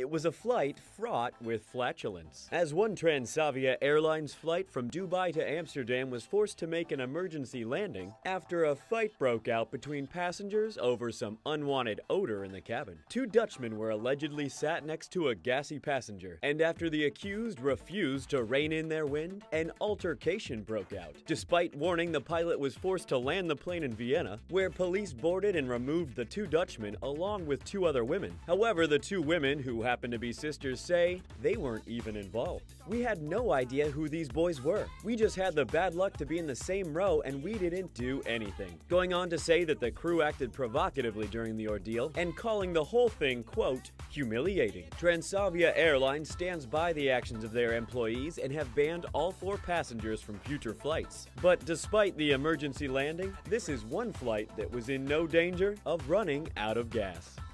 It was a flight fraught with flatulence, as one Transavia Airlines flight from Dubai to Amsterdam was forced to make an emergency landing after a fight broke out between passengers over some unwanted odor in the cabin. Two Dutchmen were allegedly sat next to a gassy passenger, and after the accused refused to rein in their wind, an altercation broke out. Despite warning, the pilot was forced to land the plane in Vienna, where police boarded and removed the two Dutchmen along with two other women. However, the two women, who happened to be sisters, say they weren't even involved. "We had no idea who these boys were. We just had the bad luck to be in the same row and we didn't do anything." Going on to say that the crew acted provocatively during the ordeal and calling the whole thing, quote, "humiliating." Transavia Airlines stands by the actions of their employees and have banned all 4 passengers from future flights. But despite the emergency landing, this is one flight that was in no danger of running out of gas.